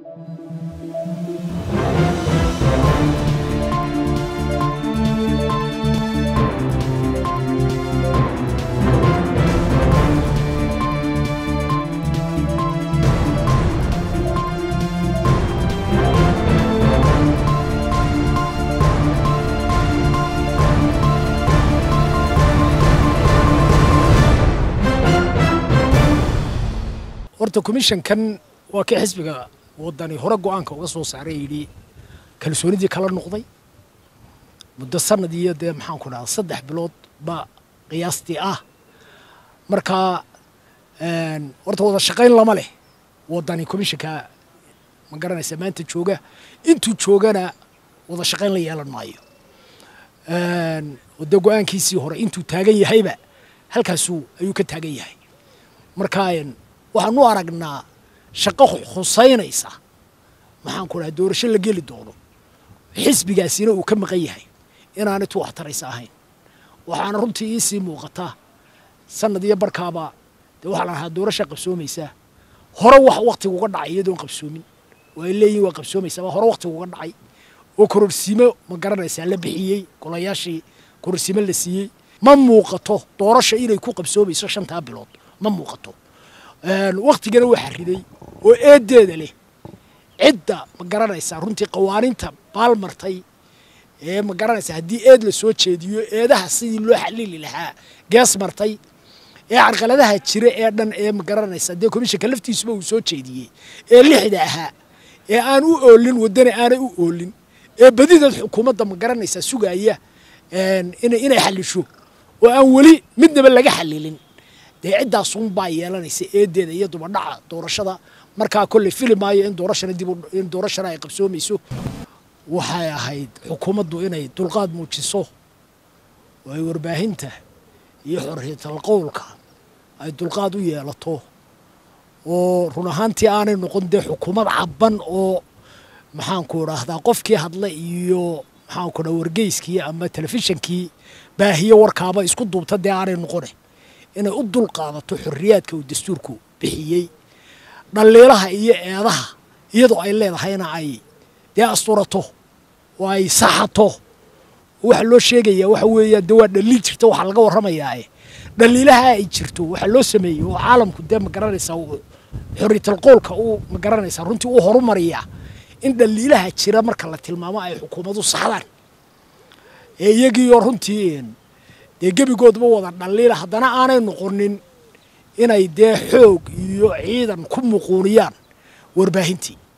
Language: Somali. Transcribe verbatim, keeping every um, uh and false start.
horta commission kan waa ka xisbiga wadani hore go'aanka uga soo saaray yiri kalsoonidii kala noqday muddo sanad iyo de maxaan ku dhahaa saddex bilood ba qiyaastii ah marka een horta wada shaqayn lama leh wadani commissionka ma garanaysa maanta jooga intuu joogana wada shaqayn la yeelan maayo een wada go'aankiisii hore intuu taagan yahayba halkaas ayuu ka taagan yahay marka waxaan u aragnaa shaqo xusaynaysa maxaan ku dhahay doorasho la geli doono xisbigaasina uu ka maqan yahay inaanay tu waxtaraysa ahayn waxaana runtii ii sii muuqata sanad iyo barkaaba de waxa la ahaa doorasho qabsoomaysa hore wax waqtiga uga dhacay iyadoo qabsoomin way leeyihiin waa qabsoomaysa hore waqtiga uga dhacay oo kororsiimo ma garanaysa la bixiyay golayaashii kororsiimo la siiyay ma muuqato doorasho inay ku qabsoomayso shanta bilood ma muuqato waqtigana waxa riday oo eedeeda leh cidda ma garanaysa runtii qawaaninta baalmartay ee ma garanaysa haddii eed la soo jeediyo eedaha sidii loo xalili lahaa gees martay ee carqaladaha jira ee dhan ee ma garanaysa de commissionka laftiisuba uu soo jeediyey ee lixda ahaa ee aan u oolin wadana aanay u oolin ee badida xukuumadda ma garanaysa sugaya inay inay xalisho oo aan weli midnaba laga xalilin dee ciddaas un baa yeelanaysa eedeeda iyo dubadhaca doorashada markaa kolley filimaayo in doorashana dib in doorashana ay qabsoomayso waxay ahayd xukuumaddu inay dulqaad muujiso oo ay warbaahinta iyo xorriyatul qowlka ay dulqaad u yeelato oo run ahaantii aanay noqon dee xukuumad cabban oo maxaan ku idhaahdaa qofkii hadla iyo maxaan ku dhaha wargeyskii ama telefishinkii baahiyo warkaaba isku duubta dee aanay noqone inay u dulqaadato xorriyaadka uu dastuurku bixiyey dhaliilaha iyo eedaha iyadoo ay leedahayna ay dee asturato oo ay saxato waxa loo sheegayaa waxa weeyaan dee waa dhaliil jirta waxa laga warramayaa dhaliilaha ay jirto waxa loo sameeyey oo caalamku dee ma garanaysaa xorriyatul qowlka uu ma garanaysaa runtii uu horumariyaa in dhaliilaha jira marka la tilmaamo ay xukuumaddu saxdaan ee iyagii oo runtii dee gebigoodba wada dhaliila haddana aanay noqonin inay dee xoog iyo ciidan ku muquuniyaan warbaahintii